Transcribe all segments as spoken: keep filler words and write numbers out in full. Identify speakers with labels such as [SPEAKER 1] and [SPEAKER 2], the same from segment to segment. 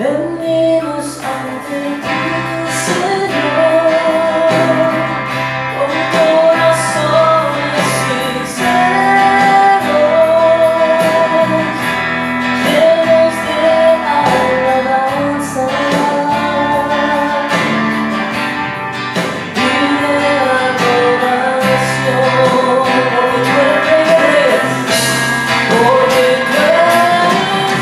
[SPEAKER 1] Venimos ante ti, Señor, con corazones sinceros, llenos de alabanza y de adoración. Porque tú eres,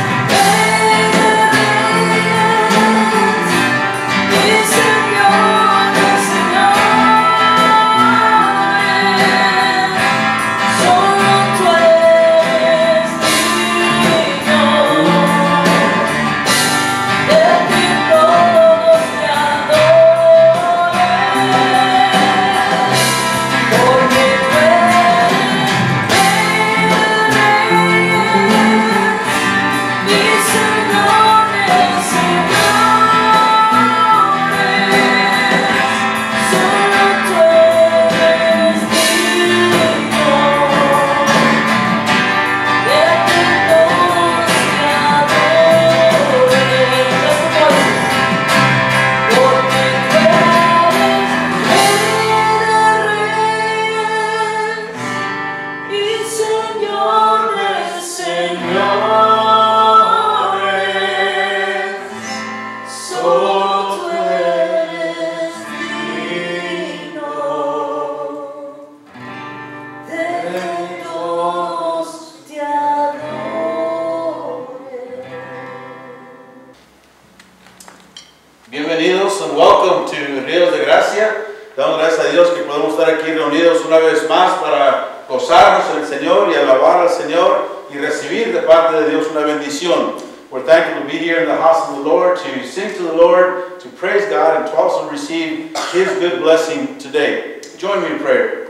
[SPEAKER 2] Bienvenidos and welcome to Ríos de Gracia. Damos gracias a Dios que podemos estar aquí reunidos una vez más para gozarnos en el Señor y alabar al Señor y recibir de parte de Dios una bendición. We're thankful to be here in the house of the Lord, to sing to the Lord, to praise God, and to also receive His good blessing today. Join me in prayer.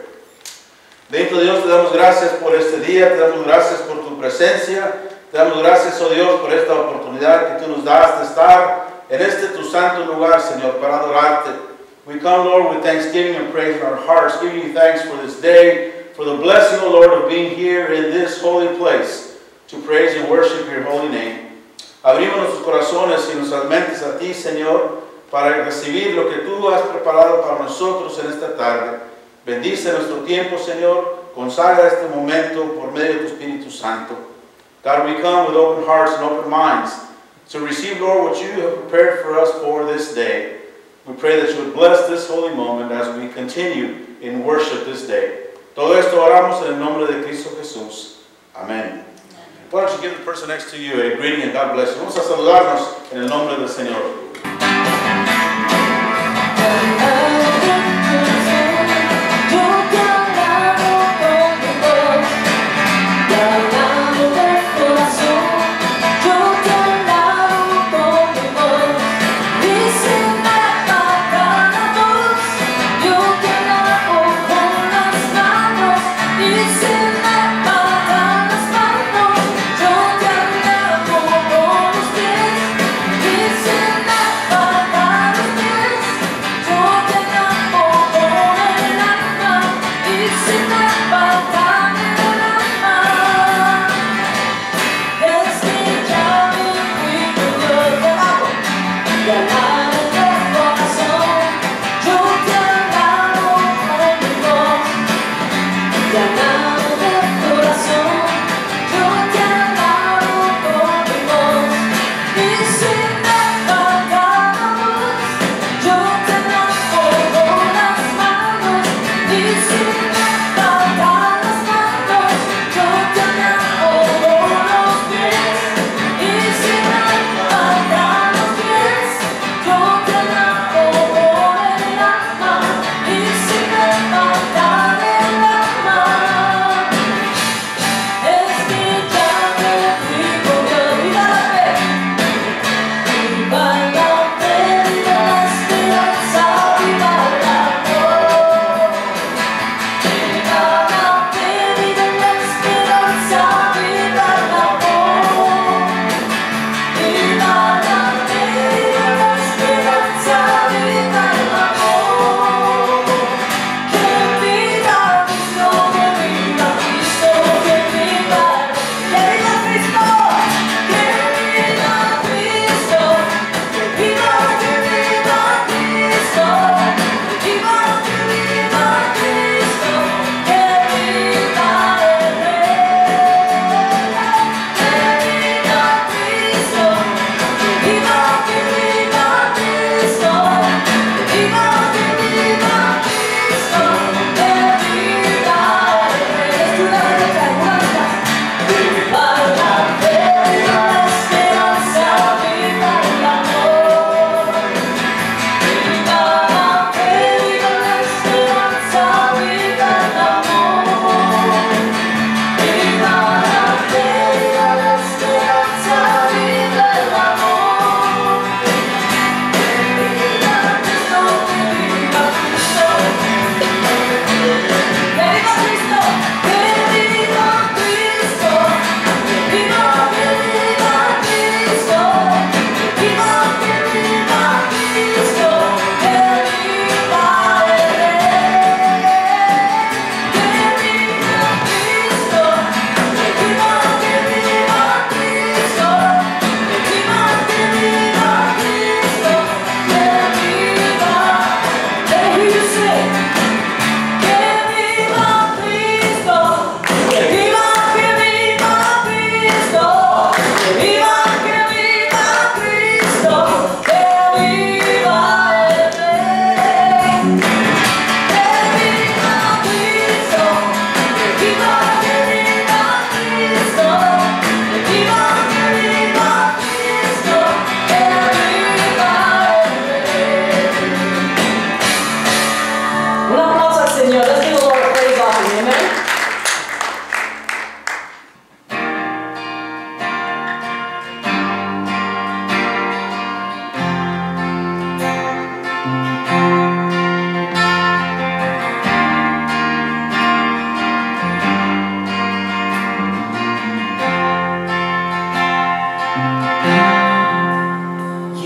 [SPEAKER 2] Bendito Dios, te damos gracias por este día, te damos gracias por tu presencia, te damos gracias, oh Dios, por esta oportunidad que tú nos das de estar en este tu santo lugar, Señor, para adorarte. We come, Lord, with thanksgiving and praise in our hearts, giving you thanks for this day, for the blessing, O Lord, of being here in this holy place to praise and worship your holy name. Abrimos nuestros corazones y nuestras mentes a ti, Señor, para recibir lo que tú has preparado para nosotros en esta tarde. Bendice nuestro tiempo, Señor. Consagra este momento por medio de tu Espíritu Santo. God, we come with open hearts and open minds to receive, Lord, what you have prepared for us for this day. We pray that you would bless this holy moment as we continue in worship this day. Todo esto oramos en el nombre de Cristo Jesús. Amén. Why don't you give the person next to you a greeting and God bless you. Vamos a saludarnos en el nombre del Señor.
[SPEAKER 1] Listen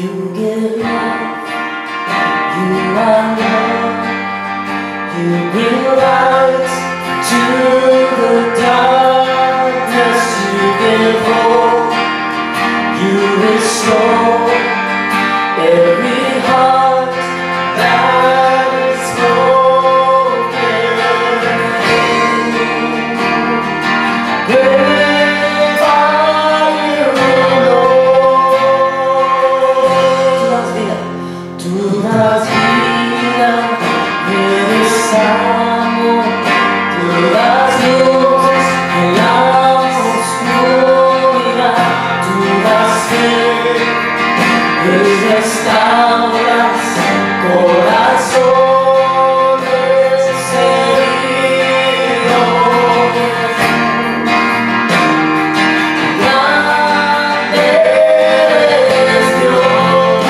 [SPEAKER 1] You give life, you are love. You bring light to the darkness. You give hope, you restore every heart that is broken. Great are you, Lord. Tú das vida, regresamos. Tú das luz en la oscuridad. Tú das fe y restauras corazones heridos. Grande eres Dios.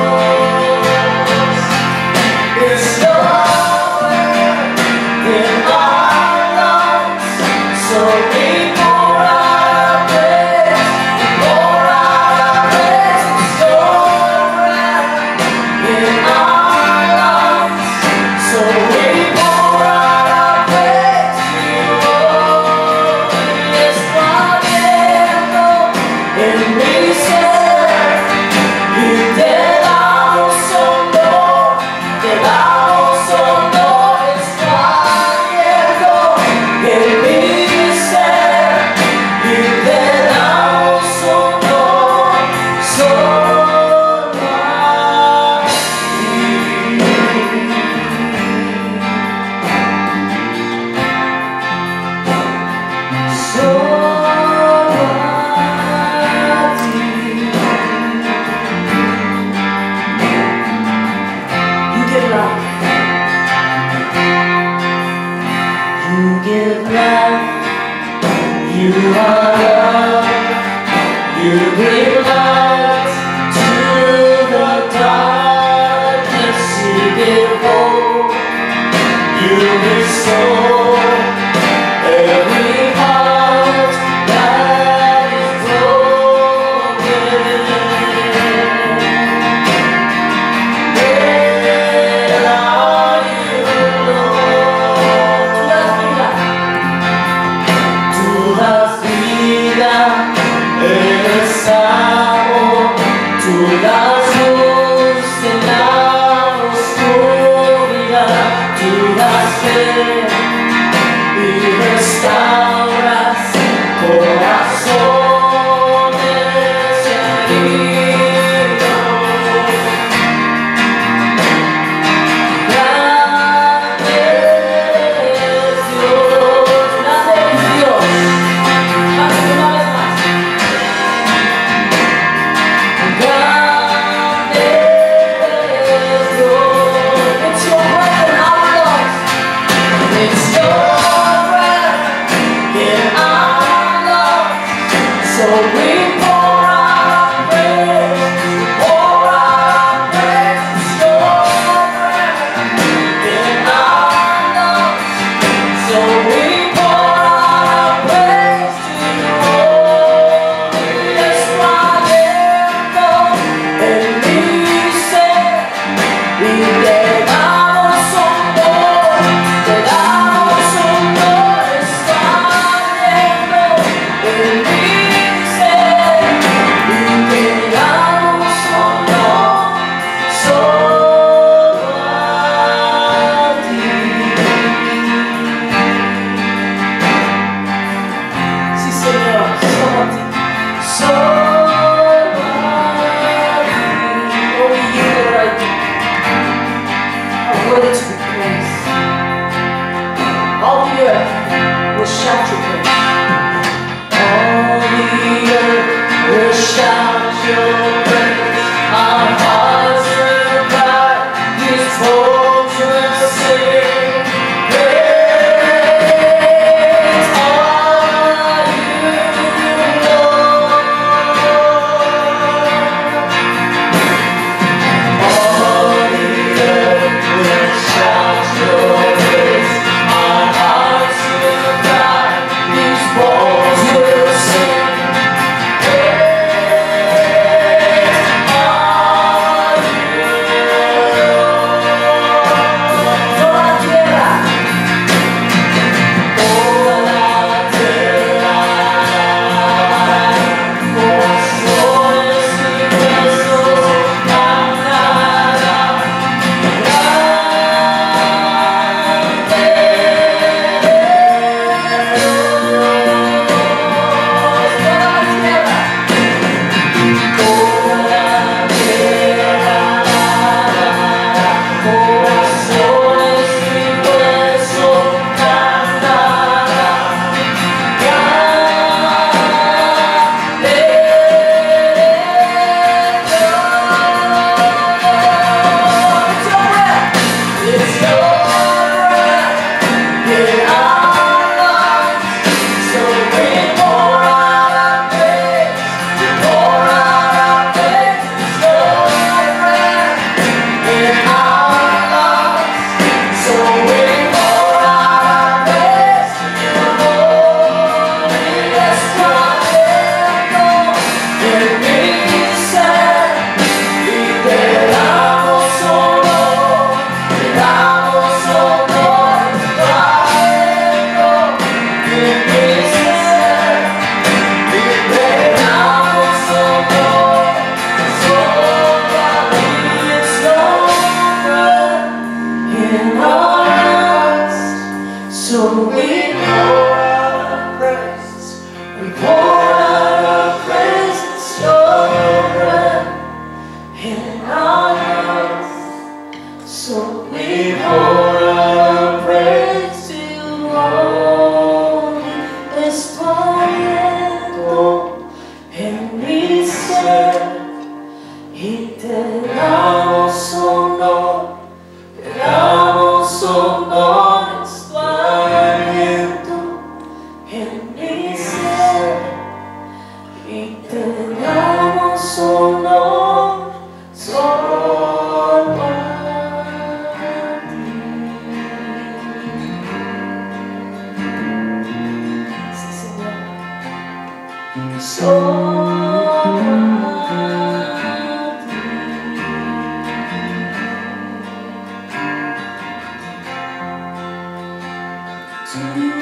[SPEAKER 1] It's nowhere in our lives, so we pour out our praise, we pour out our praise. It's nowhere in our lives, so we pour out our praise to you. Es trayendo en mi ser y te damos honor, te damos honor. Es trayendo en mi ser y te damos honor, solo a ti. Solo a ti. You give life. You give life. You are love. You bring light to the darkness. You give hope. You restore every heart that is broken. Great are you, Lord. Tú das vida, eres amor. Tú das luz en la oscuridad. Tú das fe y restauras corazones heridos. Grande es Dios, grande es Dios. Cántalo una vez más. Grande es Dios. It's your breath in our lungs. It's your breath in our lungs. So we pour out our praise. y te damos honor, te damos honor, es tu aliento en mi ser, y te damos honor solo a ti. Sí, Señor. Solo a ti. To you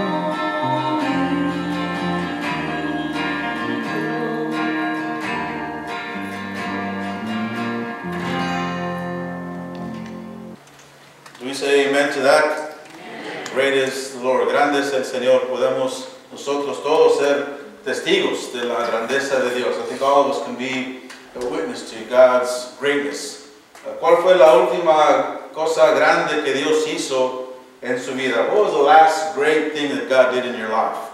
[SPEAKER 2] Do we say amen to that? Great is the Lord. Grande es el Señor. Podemos nosotros todos ser testigos de la grandeza de Dios. I think all of us can be a witness to God's greatness. Uh, ¿Cuál fue la última cosa grande que Dios hizo en su vida? What was the last great thing that God did in your life?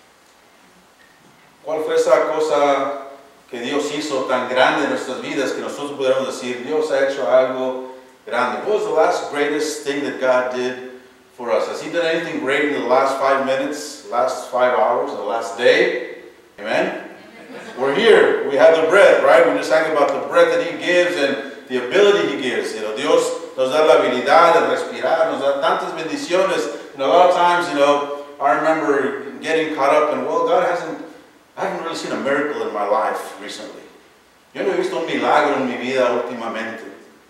[SPEAKER 2] ¿Cuál fue esa cosa que Dios hizo tan grande en nuestras vidas que nosotros podemos decir, Dios ha hecho algo grande? What was the last greatest thing that God did for us? Has He done anything great in the last five minutes, last five hours, the last day? Amen? We're here. We have the breath, right? We just sang about the breath that He gives and the ability He gives. You know, Dios nos da la habilidad de respirar, nos da tantas bendiciones. And a lot of times, you know, I remember getting caught up in, well, God hasn't, I haven't really seen a miracle in my life recently. Yo no he visto un milagro en mi vida últimamente.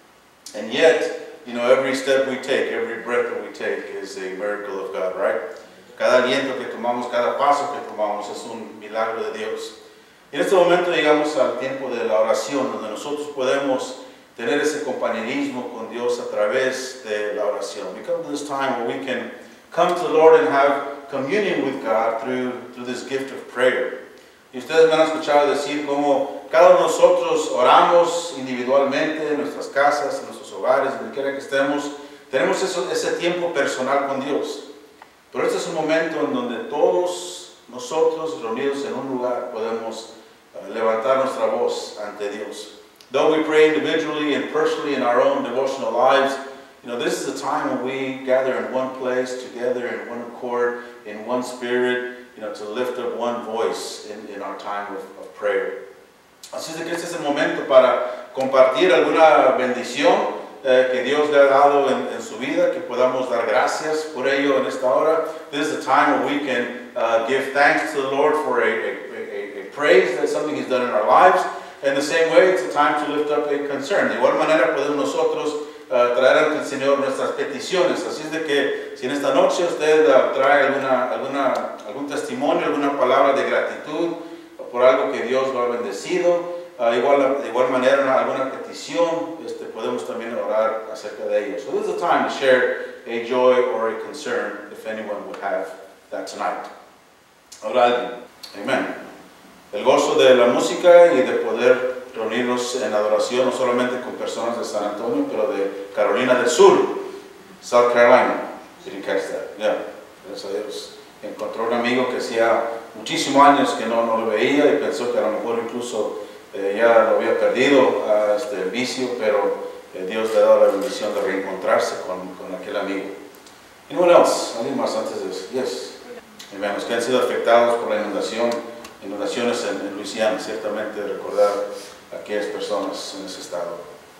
[SPEAKER 2] And yet, you know, every step we take, every breath that we take is a miracle of God, right? Cada aliento que tomamos, cada paso que tomamos es un milagro de Dios. Y en este momento llegamos al tiempo de la oración, donde nosotros podemos tener ese compañerismo con Dios a través de la oración. We come to this time where we can come to the Lord and have communion with God through, through this gift of prayer. Y ustedes me han escuchado decir cómo cada uno de nosotros oramos individualmente en nuestras casas, en nuestros hogares, donde quiera que estemos. Tenemos eso, ese tiempo personal con Dios. Pero este es un momento en donde todos nosotros reunidos en un lugar podemos uh, levantar nuestra voz ante Dios. Though we pray individually and personally in our own devotional lives, you know, this is the time when we gather in one place, together in one accord, in one spirit, you know, to lift up one voice in, in our time of, of prayer. Así es de que este es el momento para compartir alguna bendición eh, que Dios le ha dado en, en su vida, que podamos dar gracias por ello en esta hora. This is the time where we can uh, give thanks to the Lord for a, a, a, a praise, that's something He's done in our lives. In the same way, it's a time to lift up a concern. De igual manera podemos nosotros uh, traer ante el Señor nuestras peticiones. Así es de que si en esta noche usted uh, trae alguna, alguna, algún testimonio, alguna palabra de gratitud por algo que Dios lo ha bendecido, uh, igual, de igual manera alguna petición, este, podemos también orar acerca de ello. So this is a time to share a joy or a concern, if anyone would have that tonight. Ahora alguien. Amen. El gozo de la música y de poder reunirnos en adoración, no solamente con personas de San Antonio, pero de Carolina del Sur, South Carolina. Did you catch that? Yeah, gracias a Dios. Encontró un amigo que hacía muchísimos años que no, no lo veía y pensó que a lo mejor incluso eh, ya lo había perdido a este, el vicio, pero eh, Dios le ha dado la bendición de reencontrarse con, con aquel amigo. Anyone else? ¿Alguien más antes de eso? Yes. Amen. Los que han sido afectados por la inundación, inundaciones en, en Luisiana, ciertamente recordar a aquellas personas en ese estado.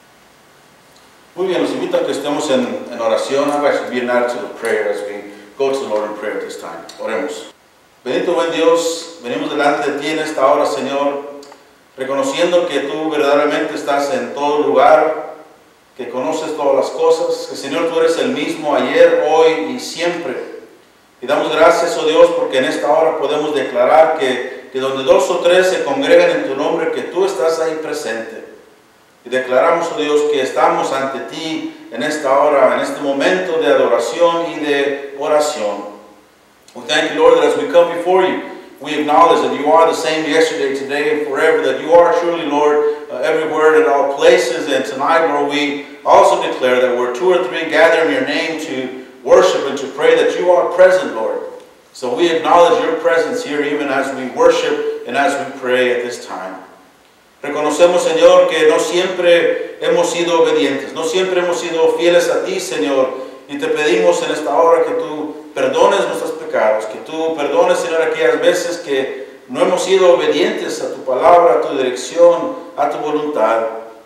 [SPEAKER 2] Muy bien, los invito a que estemos en, en oración. I'm actually being added to the prayer as we go to the Lord in prayer at this time. Oremos. Bendito buen Dios, venimos delante de ti en esta hora, Señor, reconociendo que tú verdaderamente estás en todo lugar, que conoces todas las cosas, que Señor tú eres el mismo ayer, hoy y siempre. Y damos gracias, oh Dios, porque en esta hora podemos declarar que, que donde dos o tres se congregan en tu nombre, que tú estás ahí presente. Y declaramos, oh Dios, que estamos ante ti en esta hora, en este momento de adoración y de oración. We thank you, Lord, that as we come before you, we acknowledge that you are the same yesterday, today, and forever, that you are truly, Lord, uh, everywhere and in all places. And tonight, Lord, we also declare that where two or three gather in your name to worship and to pray, that you are present, Lord. So we acknowledge your presence here even as we worship and as we pray at this time. Reconocemos, Señor, que no siempre hemos sido obedientes, no siempre hemos sido fieles a ti, Señor, y te pedimos en esta hora que tú perdones nuestros pecados, que tú perdones, Señor, aquellas veces que no hemos sido obedientes a tu palabra, a tu dirección, a tu voluntad.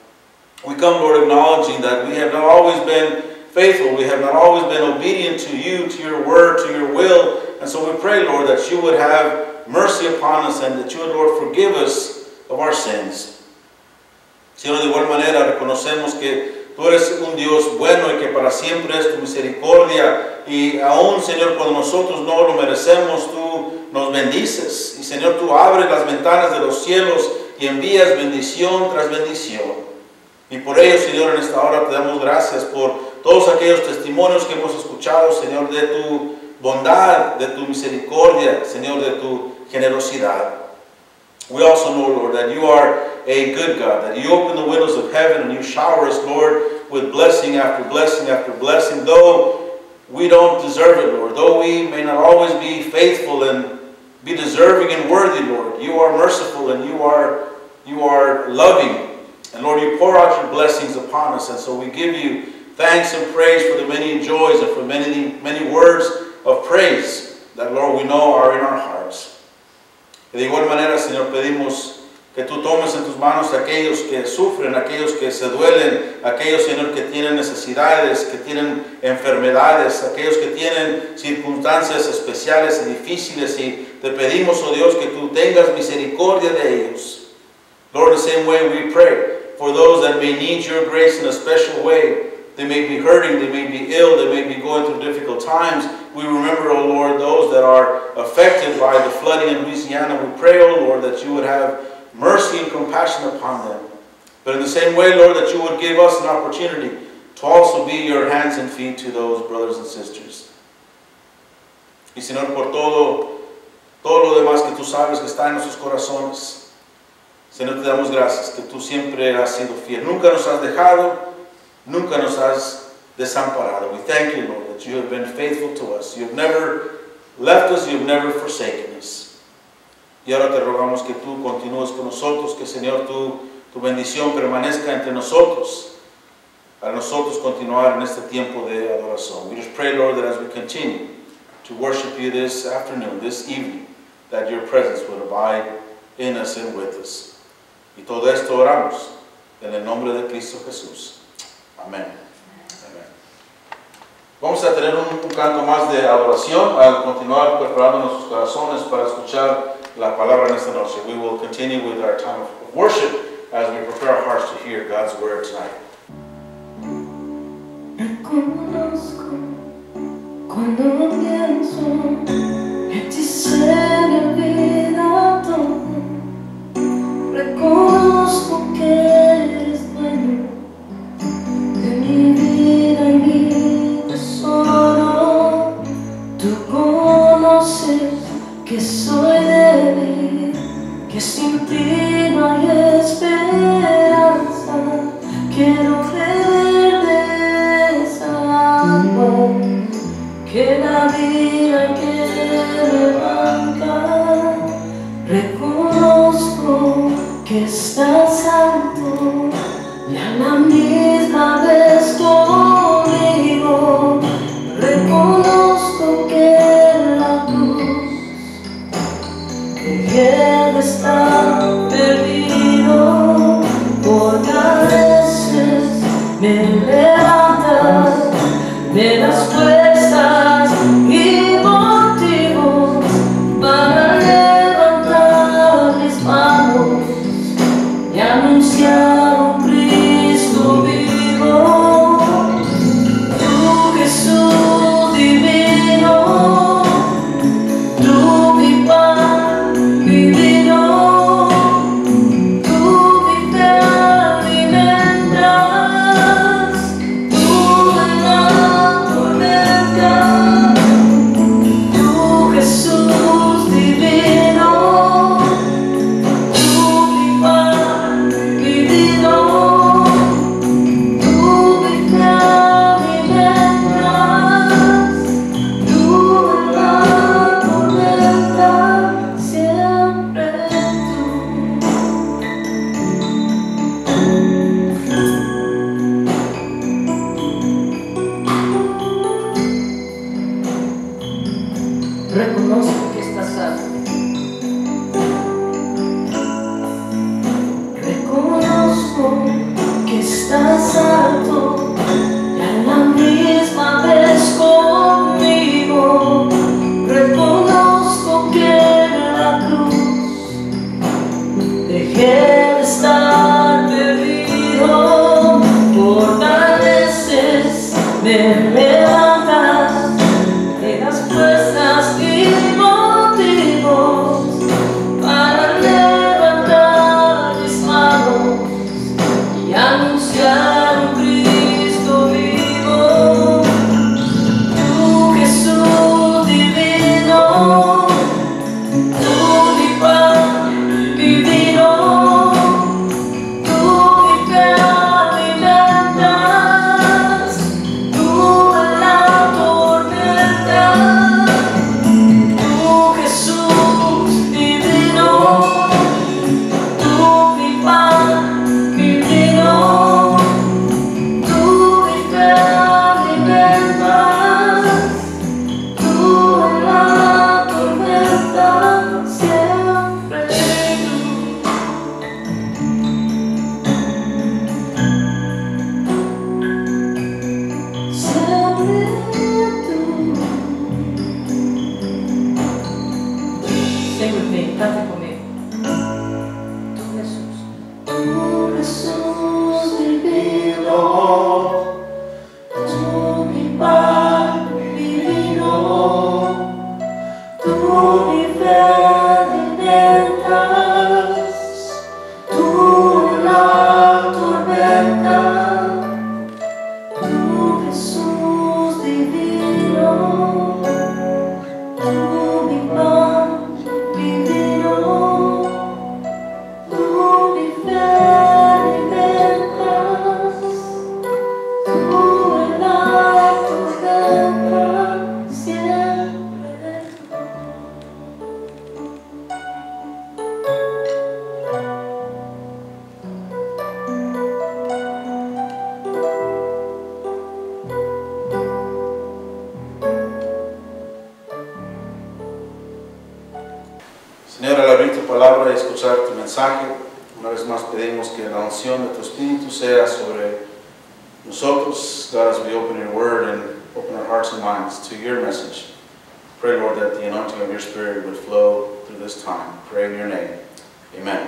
[SPEAKER 2] We come, Lord, acknowledging that we have not always been faithful, we have not always been obedient to you, to your word, to your will, and so we pray, Lord, that you would have mercy upon us and that you would, Lord, forgive us of our sins. Señor, de igual manera reconocemos que tú eres un Dios bueno y que para siempre es tu misericordia, y aún, Señor, cuando nosotros no lo merecemos, tú nos bendices, y Señor, tú abres las ventanas de los cielos y envías bendición tras bendición. Y por ello, Señor, en esta hora te damos gracias por todos aquellos testimonios que hemos escuchado, Señor, de tu bondad, de tu misericordia, Señor, de tu generosidad. We also know, Lord, that you are a good God, that you open the windows of heaven and you shower us, Lord, with blessing after blessing after blessing, though we don't deserve it, Lord, though we may not always be faithful and be deserving and worthy, Lord. You are merciful and you are, you are loving. And Lord, you pour out your blessings upon us, and so we give you thanks and praise for the many joys and for many, many words of praise that, Lord, we know are in our hearts. Y de igual manera, Señor, pedimos que tú tomes en tus manos a aquellos que sufren, aquellos que se duelen, aquellos, Señor, que tienen necesidades, que tienen enfermedades, aquellos que tienen circunstancias especiales y difíciles, y te pedimos, oh Dios, que tú tengas misericordia de ellos. Lord, the same way we pray for those that may need your grace in a special way. They may be hurting, they may be ill, they may be going through difficult times. We remember, O Lord, those that are affected by the flooding in Louisiana. We pray, O Lord, that you would have mercy and compassion upon them. But in the same way, Lord, that you would give us an opportunity to also be your hands and feet to those brothers and sisters. Y Señor, por todo, todo lo demás que tú sabes que está en nuestros corazones, Señor, te damos gracias que tú siempre has sido fiel. Nunca nos has dejado, nunca nos has desamparado. We thank you, Lord, that you have been faithful to us. You have never left us, you have never forsaken us. Y ahora te rogamos que tú continúes con nosotros, que, Señor, tu, tu bendición permanezca entre nosotros, para nosotros continuar en este tiempo de adoración. We just pray, Lord, that as we continue to worship you this afternoon, this evening, that your presence would abide in us and with us. Y todo esto oramos en el nombre de Cristo Jesús. Amén. Amén. Vamos a tener un, un canto más de adoración al continuar preparando nuestros corazones para escuchar la palabra en esta noche. We will continue with our time of worship as we prepare our hearts to hear God's word tonight.
[SPEAKER 1] Reconozco cuando pienso en ti se me olvida todo. Reconozco que eres dueño de mi vida y mi tesoro. Tú conoces que soy débil, que sin ti no hay esperanza. Quiero beber de esa agua que la vida que levanta. Reconozco que estás santo y a la misma vez conmigo. Reconozco que la cruz que está perdido, porque a veces me levantas, me das fuerzas y motivos para levantar mis manos y anunciar un Cristo vivo. Tú, Jesús divino, tú mi pan, mi vino, tú mi fe alimentas, tú en la tormenta. Tú, Jesús divino, tú mi pan, mi vino. estás alto y a la misma vez conmigo. Reconozco que en la cruz dejé de estar perdido. Fortaleces, me levantas, me das fuerzas y motivos para levantar mis manos y anunciar un Cristo vivo. Tú, Jesús divino, tú mi pan divino, tú mi fe alimentas, tú en la tormenta. Tú, Jesús divino, tú mi pan divino, tú mi fe alimentas, tú en la tormenta siempre tú, siempre tú. Sing with me, cante conmigo. Tú, Jesús. Tú, Jesús divino, tú mi pan divino, tú mi fe alimentas, tú en la tormenta. Tú, Jesús divino, tú mi pan divino, tú mi fe alimentas, tú en la tormenta siempre.
[SPEAKER 2] Señor, al abrir tu palabra y escuchar tu mensaje, una vez más pedimos que la unción de tu Espíritu sea sobre nosotros. God, as we open your word and open our hearts and minds to your message, pray, Lord, that the anointing of your Spirit would flow through this time. Pray in your name. Amen.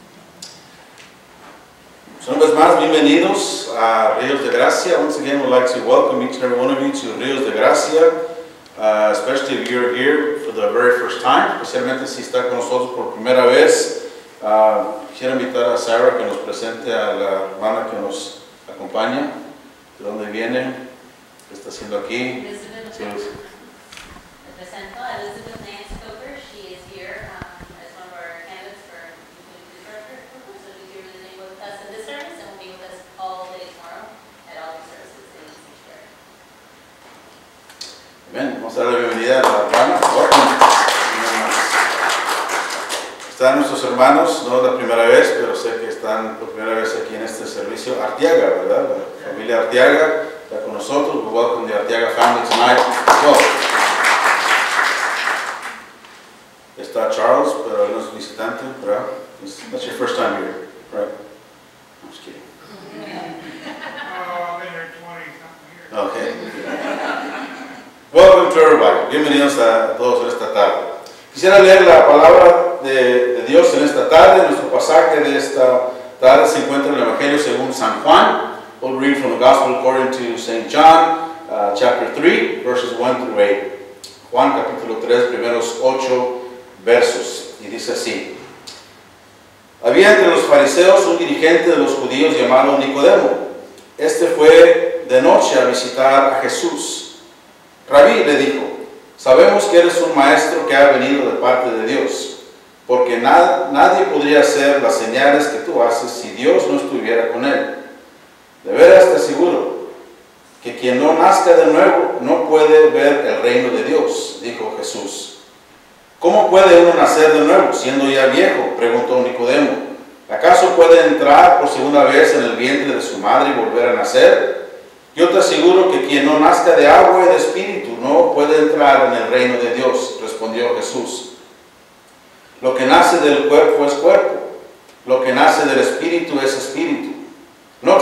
[SPEAKER 2] So, una vez más, bienvenidos a Ríos de Gracia. Once again, we'd like to welcome each and every one of you to Ríos de Gracia. Uh, especially if you're here for the very first time, especialmente si está con nosotros por primera vez. Uh, quisiera invitar a Sarah que nos presente a la hermana que nos acompaña, de dónde viene, qué está haciendo aquí.
[SPEAKER 3] Elizabeth,
[SPEAKER 2] Sí.
[SPEAKER 3] me presento a Elizabeth Nance Coker. She is here um, as one of our candidates for community director. So she's here visiting with us in this service and will be with us all day tomorrow at all the services in Sanctuary.
[SPEAKER 2] Bien, vamos a dar la bienvenida a la hermana. Welcome. Están nuestros hermanos, no es la primera vez, pero sé que están por primera vez aquí en este servicio. Arteaga, ¿verdad? La familia Arteaga está con nosotros. We welcome the Arteaga family tonight as well. Está Charles, pero él no es visitante, ¿verdad? That's your first time here, right? I'm just kidding.
[SPEAKER 4] Oh, I've been here twenty something years.
[SPEAKER 2] Okay. Welcome to everybody. Bienvenidos a todos en esta tarde. Quisiera leer la palabra de, de Dios en esta tarde. Nuestro pasaje de esta tarde se encuentra en el Evangelio según San Juan. We'll read from the Gospel according to Saint John, uh, chapter three, verses one through eight. Juan capítulo tres, primeros ocho versos. Y dice así. Había entre los fariseos un dirigente de los judíos llamado Nicodemo. Este fue de noche a visitar a Jesús. Rabí, le dijo, sabemos que eres un maestro que ha venido de parte de Dios, porque na nadie podría hacer las señales que tú haces si Dios no estuviera con él. De veras te aseguro que quien no nazca de nuevo no puede ver el reino de Dios, dijo Jesús. ¿Cómo puede uno nacer de nuevo siendo ya viejo?, preguntó Nicodemo. ¿Acaso puede entrar por segunda vez en el vientre de su madre y volver a nacer? Yo te aseguro que quien no nazca de agua y de espíritu no puede entrar en el reino de Dios, respondió Jesús. Lo que nace del cuerpo es cuerpo, lo que nace del espíritu es espíritu. No te sorprendas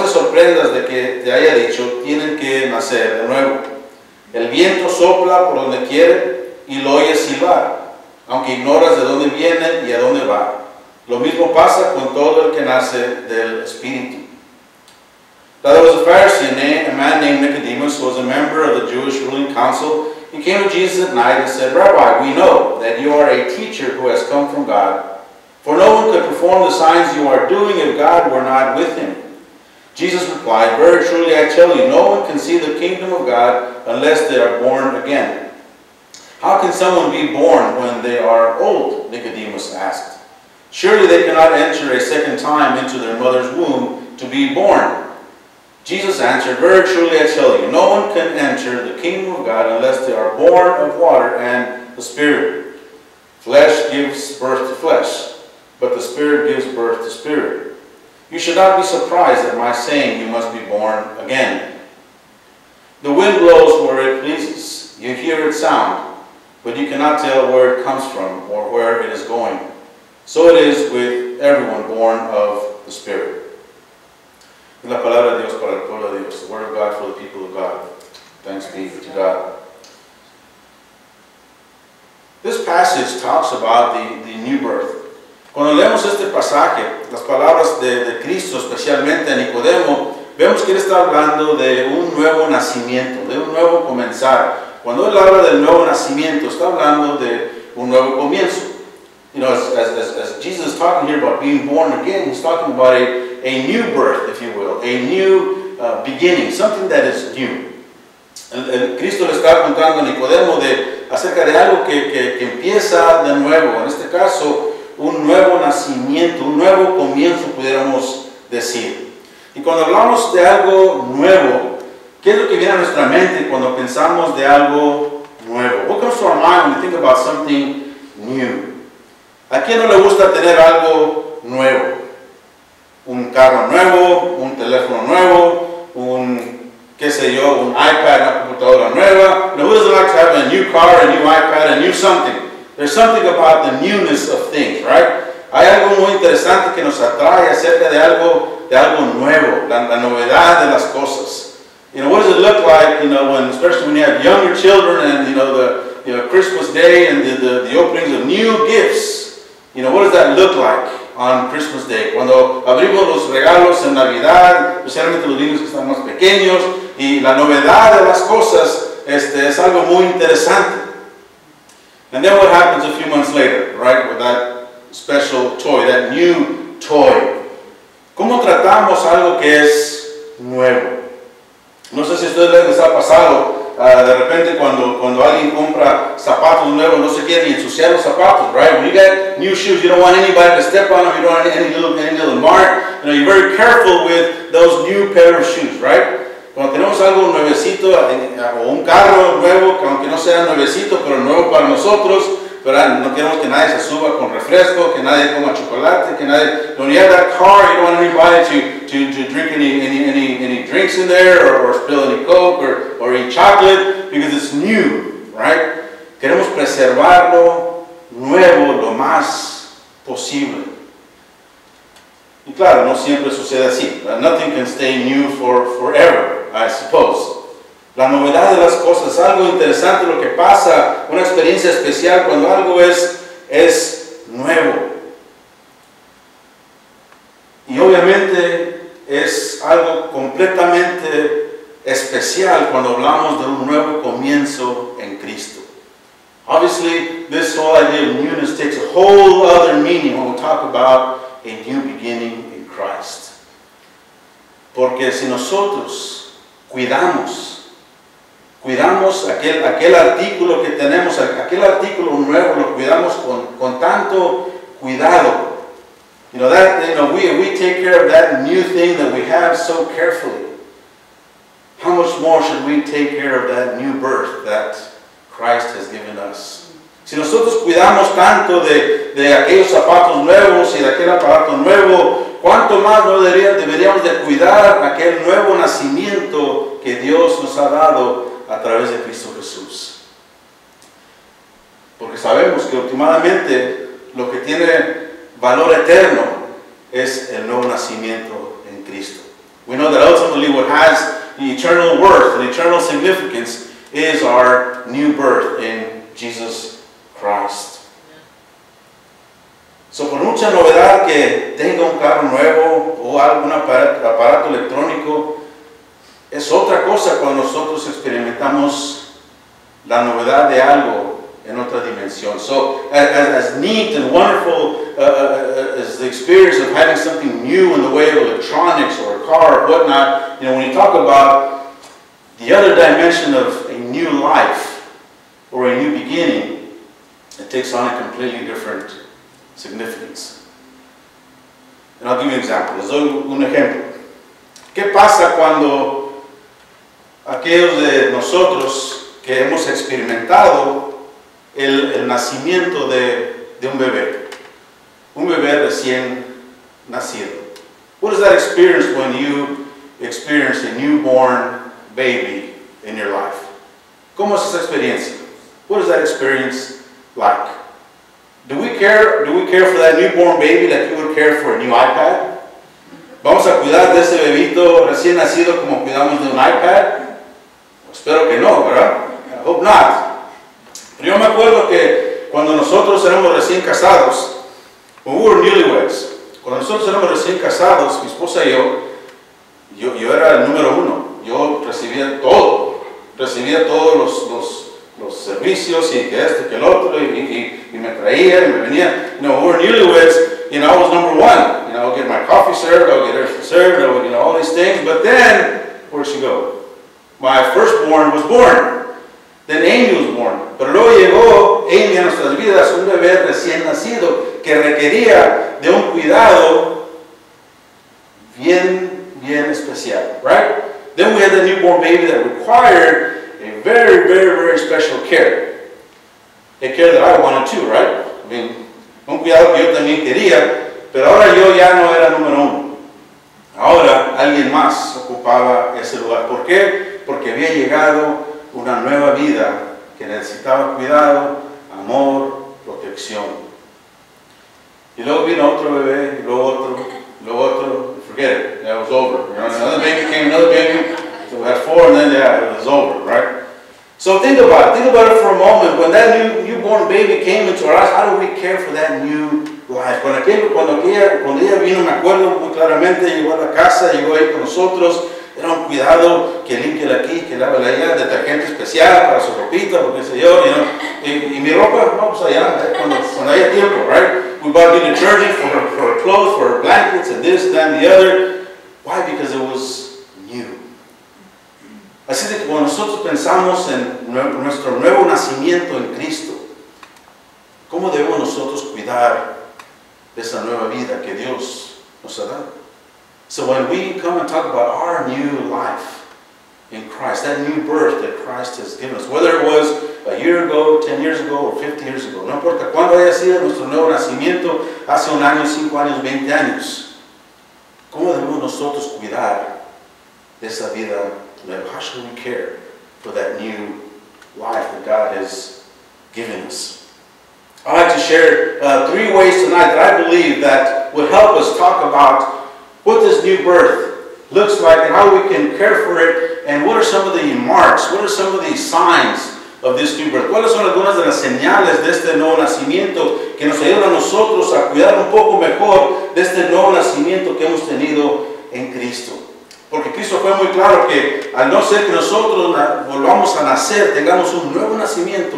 [SPEAKER 2] aprendas de que te haya dicho, tienen que nacer de nuevo. El viento sopla por donde quiere y lo oyes silbar, aunque ignoras de dónde viene y a dónde va. Lo mismo pasa con todo el que nace del Espíritu. Now there was a Pharisee, a man named Nicodemus, who was a member of the Jewish ruling council. He came to Jesus at night and said, Rabbi, we know that you are a teacher who has come from God. For no one could perform the signs you are doing if God were not with him. Jesus replied, very truly I tell you, no one can see the kingdom of God unless they are born again. How can someone be born when they are old? Nicodemus asked. Surely they cannot enter a second time into their mother's womb to be born. Jesus answered, very truly I tell you, no one can enter the kingdom of God unless they are born of water and the Spirit. Flesh gives birth to flesh, but the Spirit gives birth to spirit. You should not be surprised at my saying you must be born again. The wind blows where it pleases. You hear its sound, but you cannot tell where it comes from or where it is going. So it is with everyone born of the Spirit. La palabra de Dios para el pueblo de Dios. The word of God for the people of God. Thanks be to God. This passage talks about the, the new birth. Cuando leemos este pasaje, las palabras de, de Cristo, especialmente a Nicodemo, vemos que él está hablando de un nuevo nacimiento, de un nuevo comenzar. Cuando él habla del nuevo nacimiento, está hablando de un nuevo comienzo. You know, as, as, as Jesus is talking here about being born again, he's talking about a, a new birth, if you will, a new uh, beginning, something that is new. El, el Cristo le está contando a Nicodemo de, acerca de algo que, que, que empieza de nuevo, en este caso, un nuevo nacimiento, un nuevo comienzo, pudiéramos decir. Y cuando hablamos de algo nuevo, ¿qué es lo que viene a nuestra mente cuando pensamos de algo nuevo? What comes to our mind when we think about something new? ¿A quién no le gusta tener algo nuevo? Un carro nuevo, un teléfono nuevo, un, qué sé yo, un iPad, una computadora nueva. You know, who doesn't like to have a new car, a new iPad, a new something? There's something about the newness of things, right? Hay algo muy interesante que nos atrae acerca de algo, de algo nuevo, la, la novedad de las cosas. You know, what does it look like, you know, when, especially when you have younger children and, you know, the, you know, Christmas Day and the, the, the openings of new gifts? You know, what does that look like on Christmas Day? Cuando abrimos los regalos en Navidad, especialmente los niños que están más pequeños, y la novedad de las cosas este, es algo muy interesante. And then what happens a few months later, right, with that special toy, that new toy? ¿Cómo tratamos algo que es nuevo? No sé si a ustedes les ha pasado, uh, de repente cuando, cuando alguien compra zapatos nuevos, no se quiere ni ensuciar los zapatos, right? When you get new shoes, you don't want anybody to step on them, you don't want any little, any little mark. You know, you're very careful with those new pair of shoes, right? Cuando tenemos algo nuevecito, o un carro nuevo, que aunque no sea nuevecito, pero nuevo para nosotros, ¿verdad? No queremos que nadie se suba con refresco, que nadie coma chocolate, que nadie... When you have that car, you don't want anybody to, to, to drink any, any, any, any drinks in there, or, or spill any Coke, or, or eat chocolate, because it's new, right? Queremos preservarlo nuevo lo más posible. Y claro, no siempre sucede así. Nothing can stay new for forever, I suppose. La novedad de las cosas, algo interesante lo que pasa, una experiencia especial cuando algo es, es nuevo. Y obviamente es algo completamente especial cuando hablamos de un nuevo comienzo en Cristo. Obviously, this whole idea of newness takes a whole other meaning when we talk about a new beginning in Christ. Porque si nosotros cuidamos, cuidamos aquel, aquel artículo que tenemos, aquel artículo nuevo, lo cuidamos con, con tanto cuidado. You know, that, you know, we, we take care of that new thing that we have so carefully. How much more should we take care of that new birth that Christ has given us? Si nosotros cuidamos tanto de, de aquellos zapatos nuevos y de aquel aparato nuevo, ¿cuánto más no debería, deberíamos de cuidar aquel nuevo nacimiento que Dios nos ha dado a través de Cristo Jesús? Porque sabemos que últimamente lo que tiene valor eterno es el nuevo nacimiento en Cristo. We know that ultimately ultimately what has the eternal worth and eternal significance is our new birth in Jesus Christ. So, por mucha novedad que tenga un carro nuevo o algún aparato, aparato electrónico, es otra cosa cuando nosotros experimentamos la novedad de algo en otra dimensión. So, as, as neat and wonderful uh, uh, as the experience of having something new in the way of electronics or a car or whatnot, you know, when you talk about the other dimension of a new life or a new beginning, it takes on a completely different significance. And I'll give you an example. Les doy un ejemplo. ¿Qué pasa cuando aquellos de nosotros que hemos experimentado el, el nacimiento de, de un bebé, un bebé recién nacido? What is that experience when you experience a newborn baby in your life? ¿Cómo es esa experiencia? What is that experience like? Do we care, do we care for that newborn baby like you would care for a new iPad? ¿Vamos a cuidar de ese bebito recién nacido como cuidamos de un iPad? Espero que no, ¿verdad? I hope not. Pero yo me acuerdo que cuando nosotros éramos recién casados, when we were newlyweds, cuando nosotros éramos recién casados, mi esposa y yo, yo, yo era el número uno. Yo recibía todo, recibía todos los, los, los servicios y que este, que el otro, y, y, y me traía y me venía. You know, we were newlyweds, you know, I was number one. You know, I'll get my coffee served, I'll get everything served, I would, you know, all these things. But then, where'd she go? My firstborn was born. Then Amy was born. Pero luego llegó Amy a nuestras vidas, un bebé recién nacido que requería de un cuidado bien, bien especial, right? Then we had the newborn baby that required a very, very, very special care. A care that I wanted too, right? I mean, un cuidado que yo también quería, pero ahora yo ya no era número uno. Ahora alguien más ocupaba ese lugar. ¿Por qué? Porque había llegado una nueva vida que necesitaba cuidado, amor, protección. Y luego vino otro bebé, y luego otro, y luego otro. Forget it, that was over. You know, another baby came, another baby. So we had four, and then yeah, it was over, right? So think about it. Think about it for a moment. When that new newborn baby came into our lives, how do we care for that new life? Cuando, aquel, cuando, aquella, cuando ella vino, me acuerdo muy claramente, llegó a la casa, llegó ahí con nosotros. Era un cuidado que limpia aquí, que lava allá, detergente especial para su ropita, porque sé yo, you know. y, y mi ropa, no, pues allá, cuando, cuando haya tiempo, right? We bought new detergent for her, for her clothes, for her blankets, and this, that, and the other. Why? Because it was new. Así de que cuando nosotros pensamos en nuestro nuevo nacimiento en Cristo, ¿cómo debemos nosotros cuidar de esa nueva vida que Dios nos ha dado? So when we come and talk about our new life in Christ, that new birth that Christ has given us, whether it was a year ago, ten years ago, or fifty years ago, no importa cuándo haya sido nuestro nuevo nacimiento, hace un año, cinco años, veinte años, ¿cómo debemos nosotros cuidar de esa vida nueva? How should we care for that new life that God has given us? I'd like to share uh, three ways tonight that I believe that would help us talk about what this new birth looks like and how we can care for it, and what are some of the marks, what are some of the signs of this new birth. ¿Cuáles son algunas de las señales de este nuevo nacimiento que nos ayudan a nosotros a cuidar un poco mejor de este nuevo nacimiento que hemos tenido en Cristo? Porque Cristo fue muy claro que al no ser que nosotros volvamos a nacer, tengamos un nuevo nacimiento,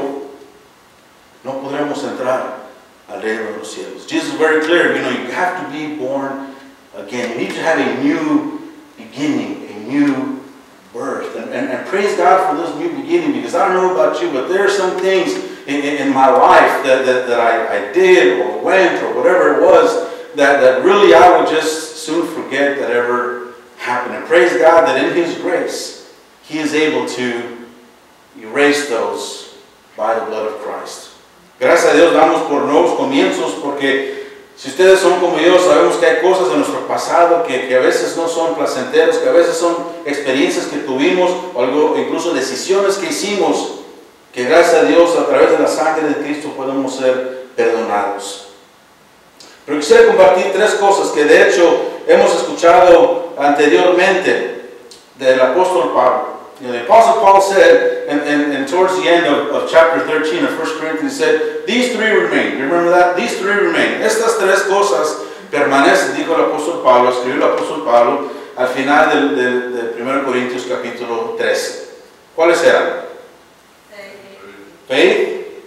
[SPEAKER 2] no podremos entrar al reino de los cielos. Jesus is very clear, you know, you have to be born again. You need to have a new beginning, a new birth. And, and, and praise God for this new beginning, because I don't know about you, but there are some things in, in, in my life that, that, that I, I did or went or whatever it was that, that really I would just soon forget that ever happened. And praise God that in His grace, He is able to erase those by the blood of Christ. Gracias a Dios damos por nuevos comienzos, porque si ustedes son como yo, sabemos que hay cosas de nuestro pasado que, que a veces no son placenteros, que a veces son experiencias que tuvimos, o algo, incluso decisiones que hicimos, que gracias a Dios, a través de la sangre de Cristo, podemos ser perdonados. Pero quisiera compartir tres cosas que de hecho hemos escuchado anteriormente, del apóstol Pablo. You know, the Apostle Paul said, and, and, and towards the end of, of chapter thirteen of First Corinthians, he said, these three remain. You remember that? These three remain. Estas tres cosas permanecen, dijo el apóstol Pablo, escribió el apóstol Pablo al final del, del, del Primero Corintios capítulo trece. ¿Cuáles eran? Faith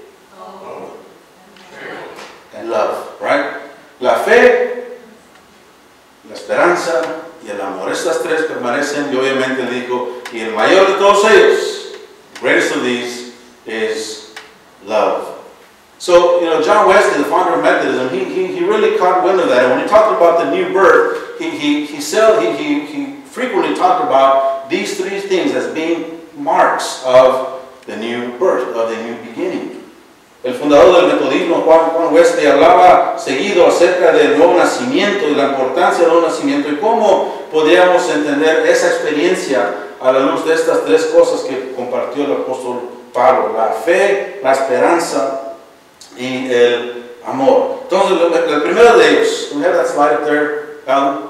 [SPEAKER 2] and love, right? La fe, la esperanza y el amor. Estas tres permanecen y obviamente le dijo, y el mayor de todos ellos, the greatest of these, is love. So, you know, John Wesley, the founder of Methodism, he, he, he really caught wind of that. And when he talked about the new birth, he, he, he, said, he, he, he frequently talked about these three things as being marks of the new birth, of the new beginning. El fundador del metodismo, Juan, Juan Wesley, hablaba seguido acerca del nuevo nacimiento y la importancia del nuevo nacimiento y cómo podríamos entender esa experiencia a la luz de estas tres cosas que compartió el apóstol Pablo: la fe, la esperanza y el amor. Entonces, el primero de ellos, we have that slide up there, Alan?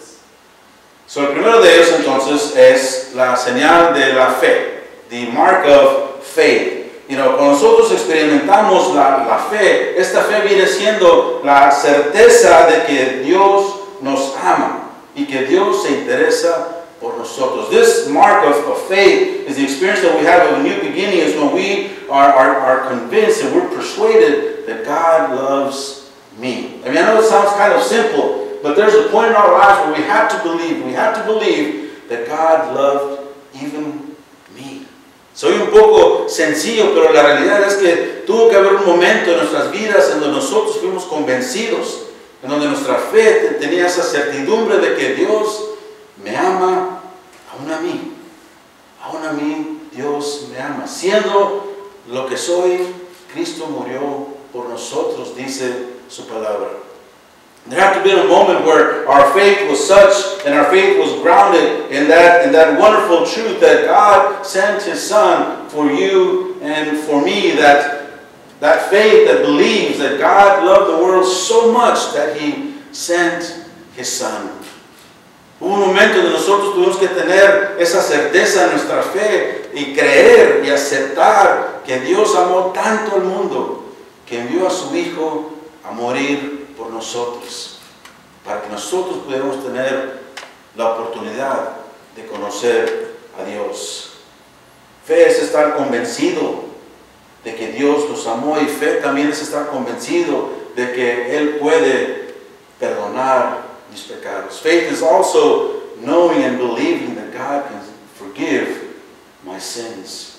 [SPEAKER 2] So, el primero de ellos entonces es la señal de la fe, the mark of faith. You know, cuando nosotros experimentamos la, la fe, esta fe viene siendo la certeza de que Dios nos ama y que Dios se interesa por nosotros. This mark of, of faith is the experience that we have of a new beginning, is when we are, are, are convinced and we're persuaded that God loves me. I mean, I know it sounds kind of simple, but there's a point in our lives where we have to believe, we have to believe that God loved even me. Soy un poco sencillo, pero la realidad es que tuvo que haber un momento en nuestras vidas en donde nosotros fuimos convencidos, en donde nuestra fe tenía esa certidumbre de que Dios me ama aún a mí. Aún a mí Dios me ama. Siendo lo que soy, Cristo murió por nosotros, dice su palabra. There had to be a moment where our faith was such, and our faith was grounded in that, in that wonderful truth that God sent His Son for you and for me, that, that faith that believes that God loved the world so much that He sent His Son. Hubo un momento donde nosotros tuvimos que tener esa certeza en nuestra fe y creer y aceptar que Dios amó tanto al mundo que envió a su Hijo a morir por nosotros, para que nosotros pudiéramos tener la oportunidad de conocer a Dios. Fe es estar convencido de que Dios nos amó, y fe también es estar convencido de que Él puede perdonar mis pecados. Faith is also knowing and believing that God can forgive my sins.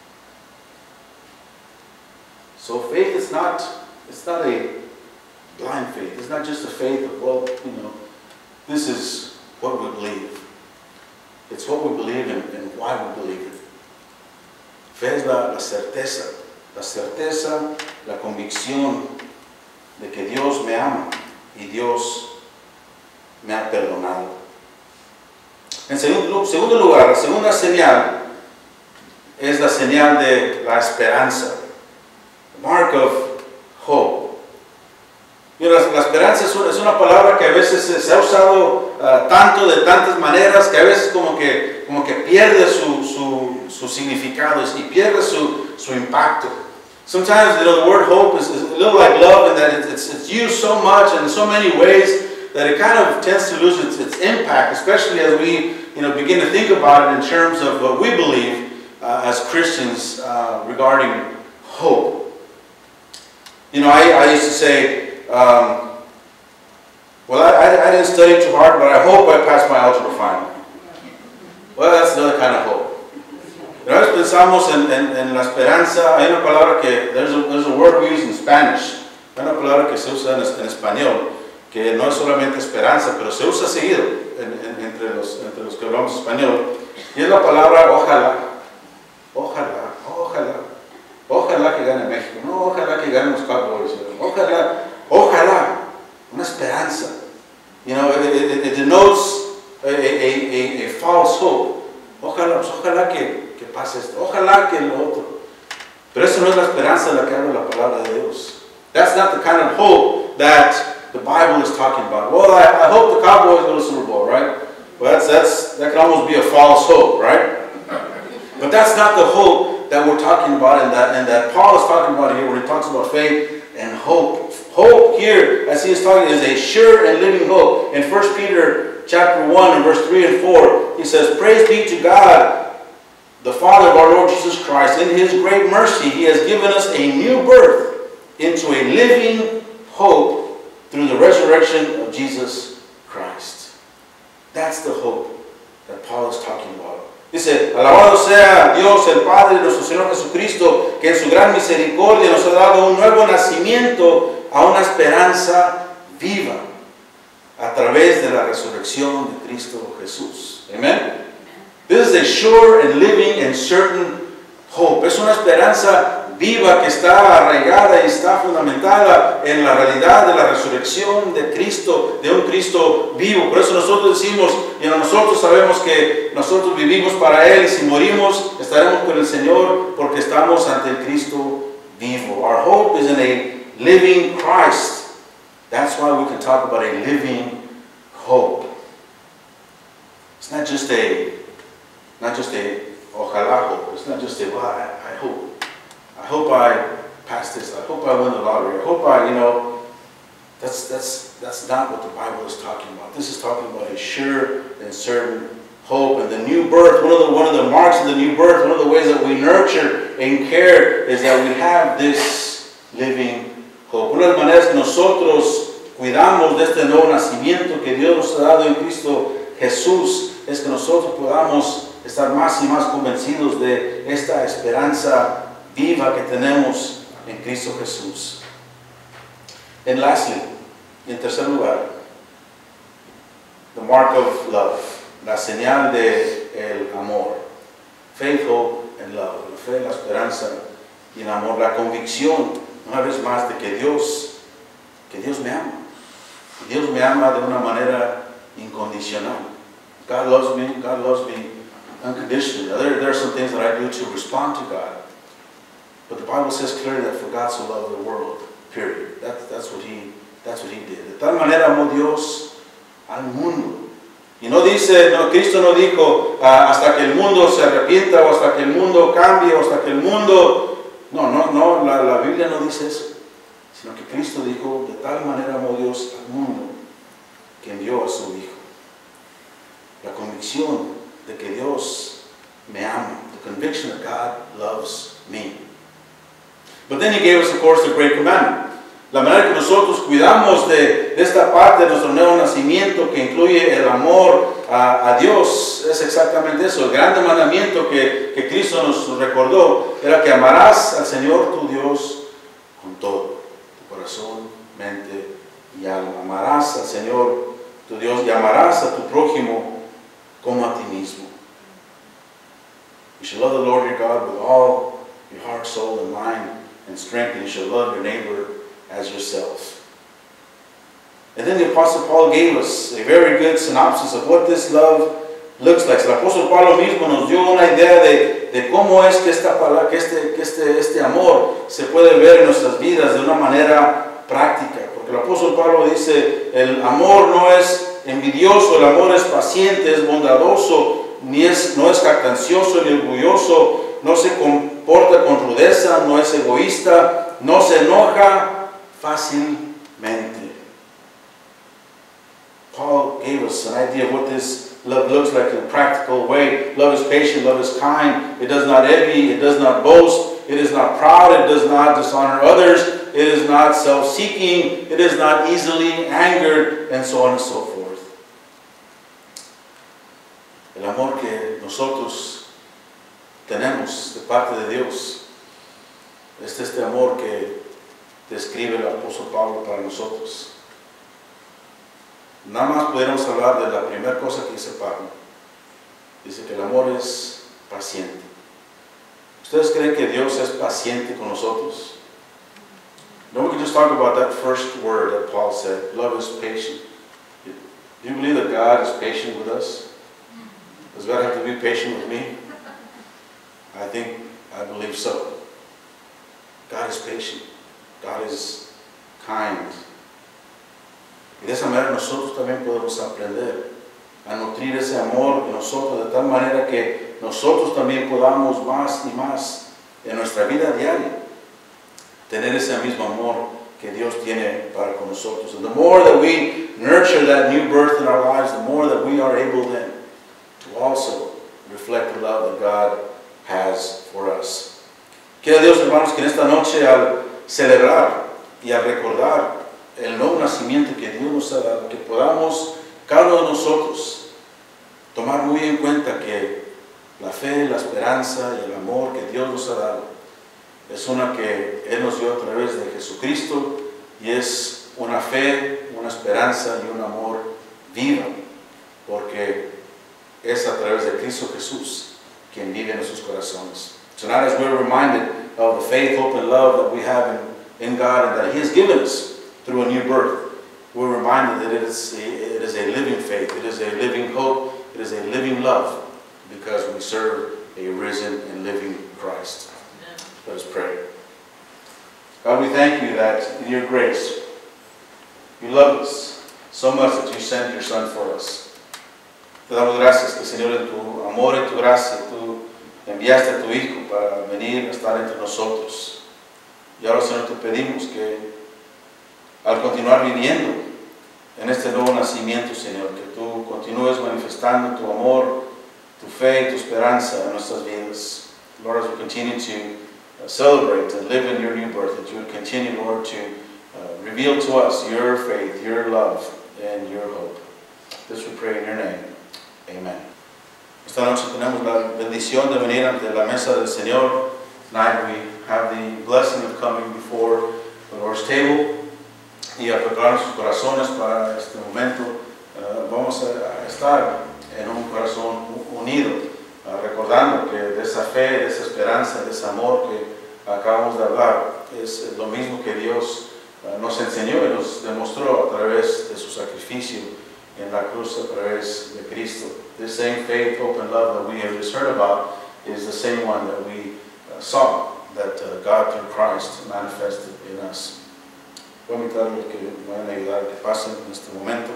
[SPEAKER 2] So faith is not, it's not a blind faith. It's not just a faith of, well, you know, this is what we believe. It's what we believe in and why we believe it. Fe es la, la certeza, la certeza, la convicción de que Dios me ama y Dios me ha perdonado. En segundo, segundo lugar, la segunda señal es la señal de la esperanza. The mark of hope. Mira, la, la esperanza es una, es una palabra que a veces se, se ha usado uh, tanto de tantas maneras que a veces como que, como que pierde su, su, su significado y pierde su, su impacto. Sometimes, you know, the word hope is, is a little like love in that it's, it's used so much and in so many ways that it kind of tends to lose its, its impact, especially as we, you know, begin to think about it in terms of what we believe uh, as Christians uh, regarding hope. You know, I, I used to say, Um, well, I, I didn't study too hard, but I hope I passed my algebra final. Well, that's another kind of hope. Pero a veces pensamos en, en, en la esperanza. Hay una palabra que, there's a, there's a word we use in Spanish. Hay una palabra que se usa en, en español, que no es solamente esperanza, pero se usa seguido en, en, entre, los, entre los que hablamos español. Y es la palabra ojalá. Ojalá, ojalá. Ojalá que gane México. No, ojalá que ganen los Cowboys. Ojalá. Ojalá, una esperanza. You know, it, it, it denotes a, a, a, a false hope. Ojalá, pues ojalá que, que pase esto. Ojalá que lo otro. Pero eso no es la esperanza de la que habla la palabra de Dios. That's not the kind of hope that the Bible is talking about. Well, I, I hope the Cowboys go to the Super Bowl, right? Well, that's, that's, that's, that can almost be a false hope, right? But that's not the hope that we're talking about and that, and that Paul is talking about here when he talks about faith and hope. Hope here, as he is talking, is a sure and living hope. In First Peter chapter one and verse three and four, he says, "Praise be to God, the Father of our Lord Jesus Christ. In His great mercy, He has given us a new birth into a living hope through the resurrection of Jesus Christ." That's the hope that Paul is talking about. Dice, alabado sea Dios, el Padre de nuestro Señor Jesucristo, que en su gran misericordia nos ha dado un nuevo nacimiento a una esperanza viva a través de la resurrección de Cristo Jesús. Amen. This is a sure and living and certain hope. Es una esperanza viva que está arraigada y está fundamentada en la realidad de la resurrección de Cristo, de un Cristo vivo. Por eso nosotros decimos, y nosotros sabemos que nosotros vivimos para Él y si morimos estaremos con el Señor porque estamos ante el Cristo vivo. Our hope is in a living Christ. That's why we can talk about a living hope. It's not just a, not just a ojalá hope. It's not just a, well, I, I hope. I hope I pass this. I hope I win the lottery. I hope I, you know, that's, that's, that's not what the Bible is talking about. This is talking about a sure and certain hope. And the new birth, one of the, one of the marks of the new birth, one of the ways that we nurture and care is that we have this living hope. Una de las maneras que nosotros cuidamos de este nuevo nacimiento que Dios nos ha dado en Cristo Jesús es que nosotros podamos estar más y más convencidos de esta esperanza viva que tenemos en Cristo Jesús. And lastly, en tercer lugar, the mark of love, la señal de el amor. Faith, hope, and love. La fe, la esperanza y el amor. La convicción, una vez más, de que Dios, que Dios me ama. Dios me ama de una manera incondicional. God loves me, God loves me unconditionally. Now, there, there are some things that I do to respond to God. But the Bible says clearly that for God so loved the world, period. That, that's, what he, that's what He did. De tal manera amó Dios al mundo. Y no dice, no, Cristo no dijo ah, hasta que el mundo se arrepienta o hasta que el mundo cambie o hasta que el mundo... No, no, no, la, la Biblia no dice eso. Sino que Cristo dijo, de tal manera amó Dios al mundo que envió a su Hijo. La convicción de que Dios me ama. The conviction that God loves me. But then He gave us, of course, the great commandment. La manera que nosotros cuidamos de, de esta parte de nuestro nuevo nacimiento que incluye el amor a, a Dios es exactamente eso. El grande mandamiento que, que Cristo nos recordó era que amarás al Señor tu Dios con todo, tu corazón, mente y alma. Amarás al Señor tu Dios y amarás a tu prójimo como a ti mismo. You shall love the Lord your God with all your heart, soul, and mind and strength, and you shall love your neighbor as yourself. And then the Apostle Paul gave us a very good synopsis of what this love looks like. El Apóstol Pablo mismo nos dio una idea de, de cómo es que, esta, que, este, que este, este amor se puede ver en nuestras vidas de una manera práctica. Porque el Apóstol Pablo dice, el amor no es envidioso, el amor es paciente, es bondadoso, ni es, no es jactancioso ni orgulloso, no se comporta con rudeza, no es egoísta, no se enoja fácilmente. Paul gave us an idea of what this love looks like in a practical way. Love is patient, love is kind, it does not envy, it does not boast, it is not proud, it does not dishonor others, it is not self-seeking, it is not easily angered, and so on and so forth. El amor que nosotros tenemos de parte de Dios es este amor que describe el apóstol Pablo para nosotros. Nada más pudiéramos hablar de la primera cosa que dice Pablo. Dice que el amor es paciente. ¿Ustedes creen que Dios es paciente con nosotros? No, we can just talk about that first word that Paul said. Love is patient. Do you believe that God is patient with us? Does God have to be patient with me? I think, I believe so. God is patient. God is kind. Y de esa manera nosotros también podemos aprender a nutrir ese amor en nosotros de tal manera que nosotros también podamos más y más en nuestra vida diaria tener ese mismo amor que Dios tiene para con nosotros. And the more that we nurture that new birth in our lives, the more that we are able then to also reflect the love that God has for us. Quiera Dios, hermanos, que en esta noche al celebrar y al recordar el nuevo nacimiento que Dios nos ha dado, que podamos cada uno de nosotros tomar muy en cuenta que la fe, la esperanza y el amor que Dios nos ha dado es una que Él nos dio a través de Jesucristo y es una fe, una esperanza y un amor viva, porque es a través de Cristo Jesús quien vive en nuestros corazones. Tonight, as we're reminded of the faith, hope, and love that we have in, in God and that He has given us through a new birth, we're reminded that it is, a, it is a living faith, it is a living hope, it is a living love, because we serve a risen and living Christ. Let us pray. God, we thank you that in your grace, you love us so much that you sent your Son for us. Te damos gracias que, Señor, en tu amor y tu gracia, tú enviaste a tu Hijo para venir a estar entre nosotros. Y ahora, Señor, te pedimos que al continuar viviendo en este nuevo nacimiento, Señor, que tú continúes manifestando tu amor, tu fe y tu esperanza en nuestras vidas. Lord, as we continue to uh, celebrate and live in your new birth, that you would continue, Lord, to uh, reveal to us your faith, your love, and your hope. This we pray in your name. Amen. Esta noche tenemos la bendición de venir ante la mesa del Señor. Tonight we have the blessing of coming before the Lord's table y a preparar nuestros corazones para este momento. Uh, vamos a estar en un corazón unido, uh, recordando que de esa fe, de esa esperanza, de ese amor que acabamos de hablar, es lo mismo que Dios uh, nos enseñó y nos demostró a través de su sacrificio en la cruz a través de Cristo. This same faith, hope, and love that we have just heard about is the same one that we uh, saw that uh, God through Christ manifested in us. Voy a invitarles que me vayan a ayudar a que pasen en este momento.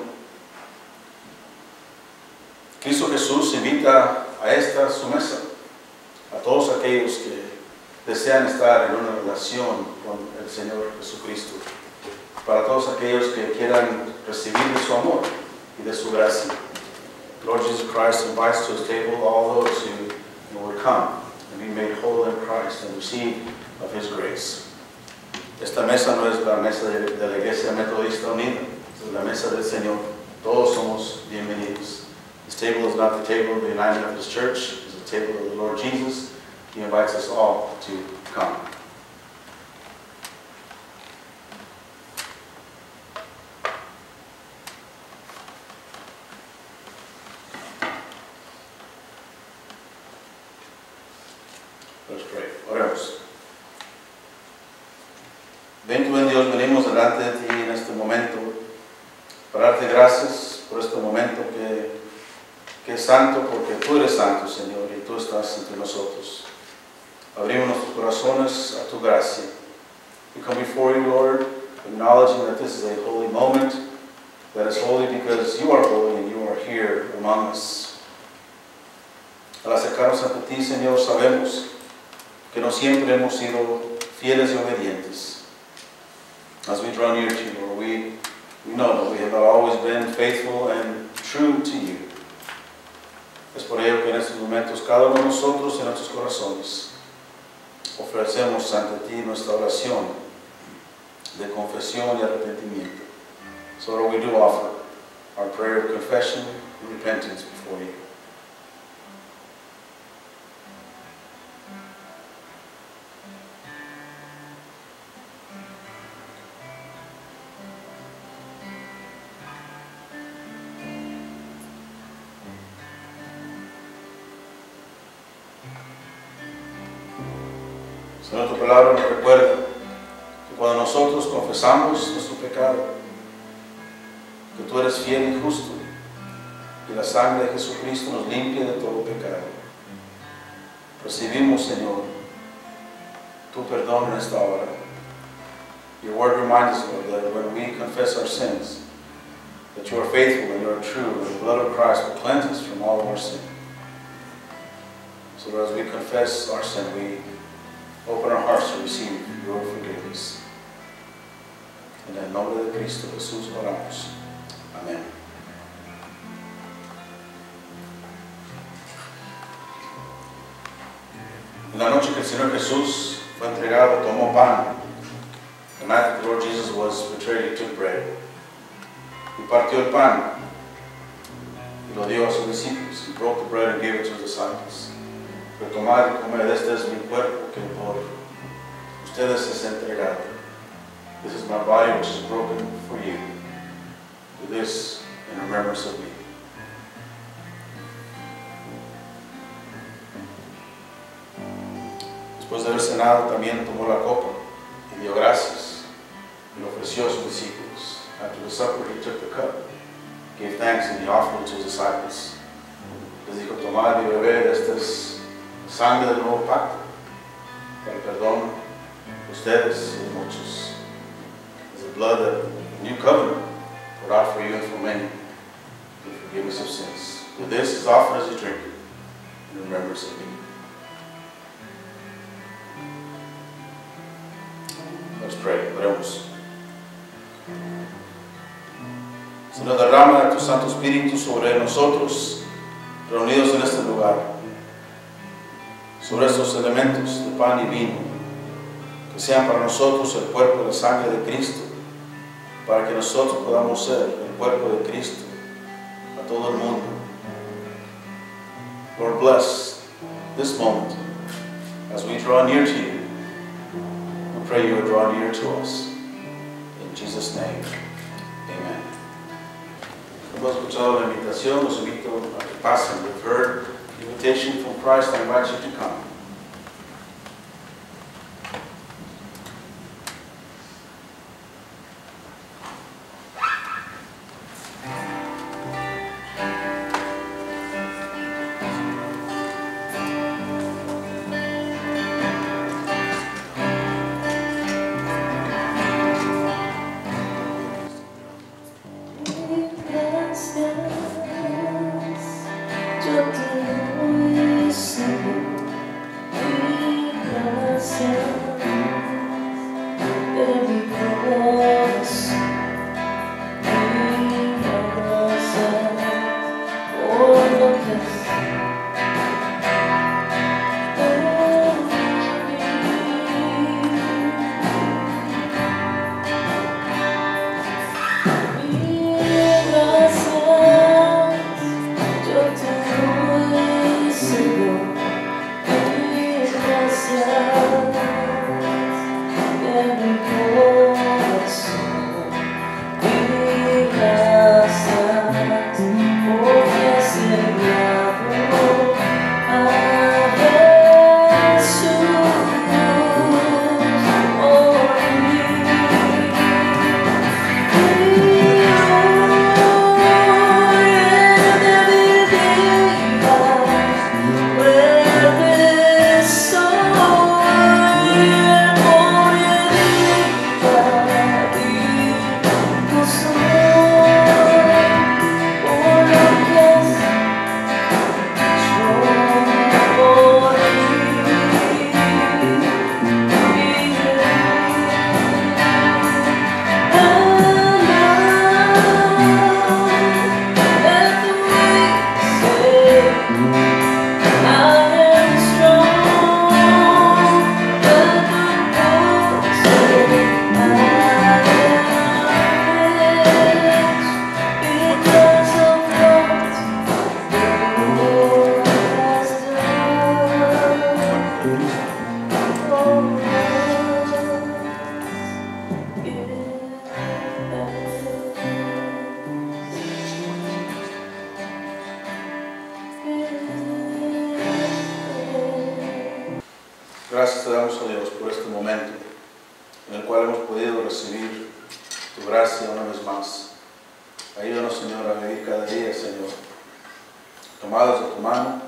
[SPEAKER 2] Cristo Jesús invita a esta su mesa a todos aquellos que desean estar en una relación con el Señor Jesucristo, para todos aquellos que quieran recibir de su amor y de su gracia. Lord Jesus Christ invites to his table all those who will come and be made whole in Christ and receive of his grace. Esta mesa no es la mesa de, de la Iglesia Metodista Unida, es la mesa del Señor. Todos somos bienvenidos. This table is not the table of the United Methodist Church, it's the table of the Lord Jesus. He invites us all to come. Let's pray. Oremos. Bendito buen Dios, venimos delante de ti en este momento para darte gracias por este momento que, que es santo, porque tú eres santo, Señor, y tú estás entre nosotros. Abrimos nuestros corazones a tu gracia. We come before you, Lord, acknowledging that this is a holy moment, that is holy because you are holy and you are here among us. Al acercarnos ante ti, Señor, sabemos que no siempre hemos sido fieles y obedientes. As we draw near to you, Lord, we, we know that we have not always been faithful and true to you. Es por ello que en estos momentos cada uno de nosotros en nuestros corazones ofrecemos ante ti nuestra oración de confesión y arrepentimiento. So Lord, we do offer our prayer of confession and repentance before you. Señor, tu palabra nos recuerda que cuando nosotros confesamos nuestro pecado, que tú eres fiel y justo, y la sangre de Jesucristo nos limpia de todo pecado. Recibimos, Señor, tu perdón en esta hora. Your word reminds us, Lord, that when we confess our sins, that you are faithful and you are true, and the blood of Christ will cleanse us from all of our sin. So as we confess our sin, we open our hearts to receive your forgiveness. En el nombre de Cristo Jesús oramos. Amén. En la noche que el Señor Jesús fue entregado, tomó pan. The night that the Lord Jesus was betrayed, he took bread. Y partió el pan y lo dio a sus discípulos. He broke the bread and gave it to his disciples. Pero tomad y comed, este es mi cuerpo que por ustedes es entregado. This is my body which is broken for you. Do this in remembrance of me. Después de haber cenado, también tomó la copa y dio gracias y lo ofreció a sus discípulos. After the supper, he took the cup, gave thanks, and he offered it to his disciples. Les dijo, tomad y bebed, esta es sangre del nuevo pacto, para el perdón de ustedes y de muchos. It's the blood of the new covenant, poured out for you and for many, for the forgiveness of sins. Do this as often as you drink it, in remembrance of me. Let's pray. Oremos. Señor, derrama de tu Santo Espíritu sobre nosotros, reunidos en este lugar, sobre estos elementos de pan y vino, que sean para nosotros el cuerpo y la sangre de Cristo, para que nosotros podamos ser el cuerpo de Cristo a todo el mundo. Lord, bless this moment as we draw near to you. We pray you would draw near to us. In Jesus' name, amen. Hemos escuchado la invitación, los invito a que pasen. We've heard the invitation from Christ. I invite you to come. Gracias te damos, oh Dios, por este momento en el cual hemos podido recibir tu gracia una vez más. Ayúdanos, Señor, a vivir cada día, Señor, tomados de tu mano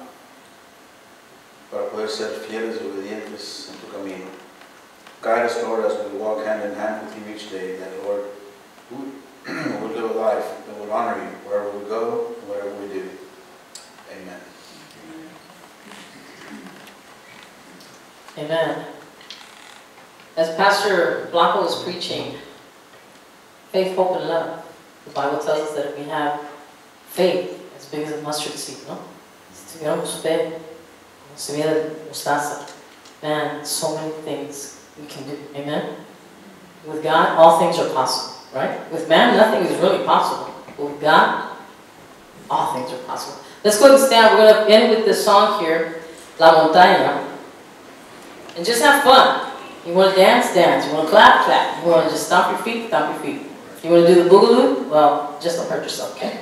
[SPEAKER 2] para poder ser fieles y obedientes en tu camino. Guide us, Lord, as we walk hand in hand with you each day, that, Lord, we'll live a life that will honor you wherever we go and whatever we do. Amen.
[SPEAKER 5] Amen. As Pastor Blanco was preaching, faith, hope, and love. The Bible tells us that if we have faith as big as a mustard seed, ¿no? Si tuviéramos fe, como si hubiera mostaza, man, so many things we can do. Amen? With God, all things are possible, right? With man, nothing is really possible. But with God, all things are possible. Let's go ahead and stand. We're going to end with this song here, La Montaña. And just have fun. You want to dance, dance. You want to clap, clap. You want to just stomp your feet, stomp your feet. You want to do the boogaloo? Well, just don't hurt yourself, okay?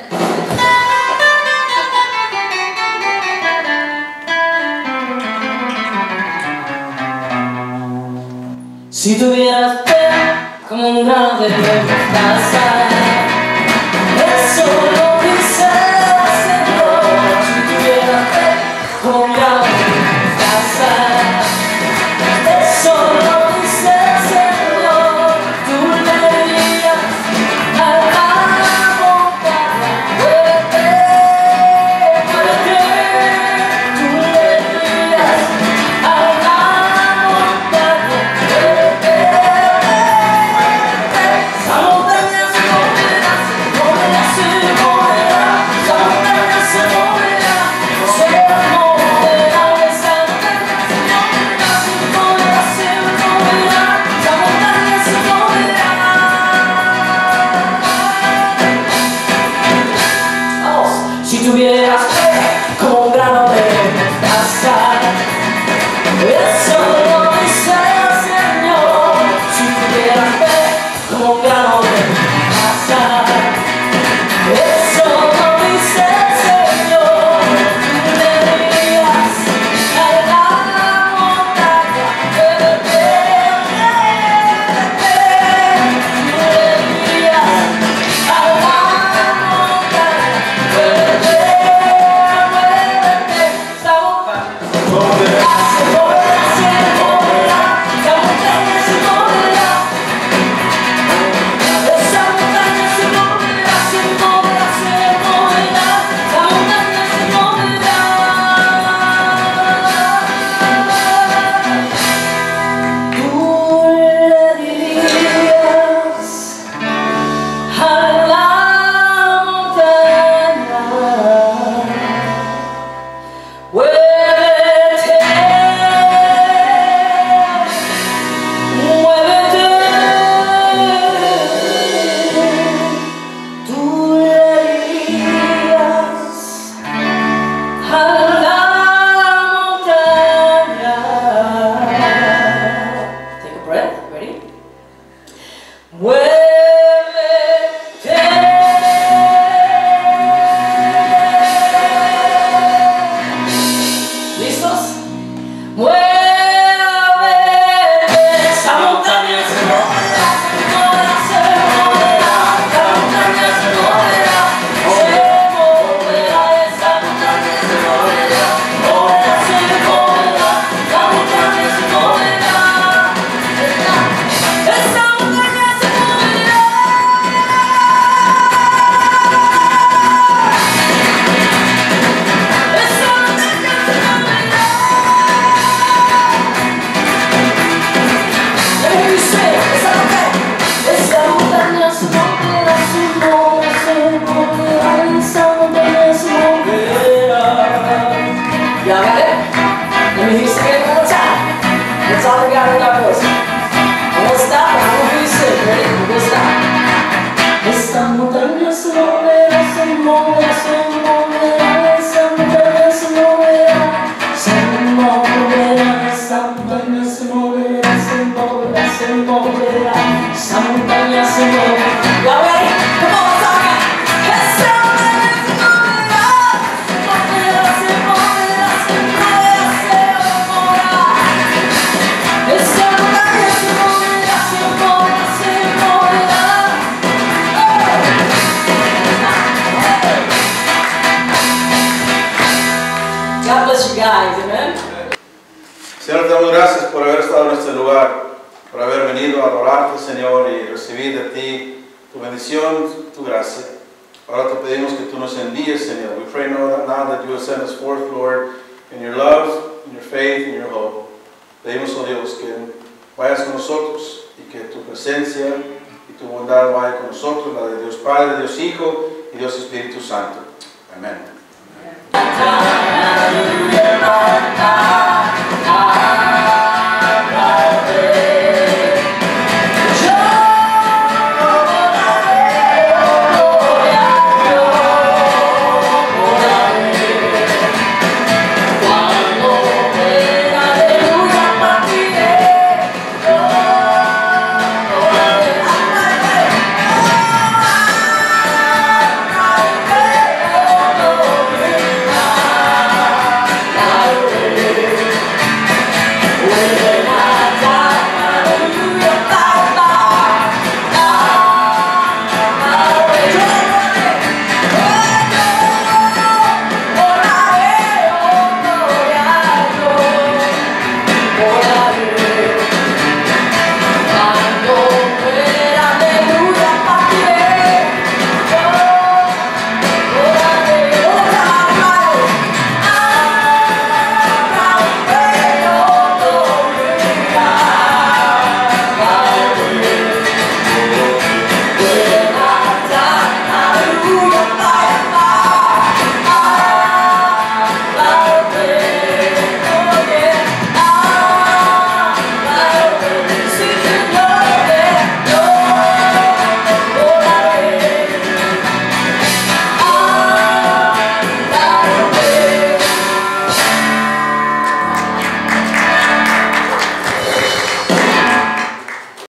[SPEAKER 5] Si tuvieras fe como un grano de mostaza, eso lo dice el Señor. Si tuvieras fe como un grano de mostaza, eso lo dice el Señor. Tú le dirías a la montaña, muévete, muévete. Tú le dirías a la montaña, muévete, muévete. Esa montaña se moverá, se moverá, se moverá. Esa montaña se moverá, se moverá. Esa montaña se moverá, se moverá, se moverá. Esa montaña se moverá. Vamos. Si tuvieras fe como un grano de mostaza, eso lo dice el Señor. Si tuvieras fe como un grano de mostaza, eso lo dice el Señor. Tú le dirías a la montaña, muévete, muévete. Tú le dirías a la montaña, muévete, muévete. Esa montaña se moverá, se moverá, se moverá. Esa montaña se moverá. Esa montaña se moverá, se moverá, se moverá. Esa montaña se moverá. Tú le dirías a la montaña, muévete, muévete. Tú le dirías a la montaña. Take a breath. Ready? Muévete. ¿Listos? Muévete. Esa montaña se moverá, se moverá, se moverá. Esa montaña se moverá, se moverá. Esa montaña se moverá, moverá, se moverá. Esa montaña se moverá. Esa montaña se moverá. Esa montaña se moverá. Let me say, esa montaña, esa montaña se moverá, se moverá, se moverá. Esa montaña se moverá. Y'all got it? Let me hear you sing it one more time. That's all we got in our voice. I won't stop, I won't hear you sing. Ready? We'll stop. Esa montaña se moverá, se moverá, se moverá. Esa montaña se moverá, se moverá. Esa montaña se moverá, se moverá, se moverá. Esa montaña se moverá. Y'all ready? Come on, let's talk it. Esa montaña se moverá, se moverá, se moverá, se moverá, se moverá. Esa montaña se moverá, se moverá, se moverá. God bless you guys, amen.
[SPEAKER 2] Señor, te damos gracias por haber estado en este lugar, por haber venido a adorarte, Señor, y recibir de ti tu bendición, tu gracia. Ahora te pedimos que tú nos envíes, Señor. We pray now, now that you will send us forth, Lord, in your love, in your faith, in your hope. Pedimos, oh Dios, que vayas con nosotros y que tu presencia y tu bondad vaya con nosotros, la de Dios Padre, Dios Hijo y Dios Espíritu Santo. Amén.
[SPEAKER 5] Amén.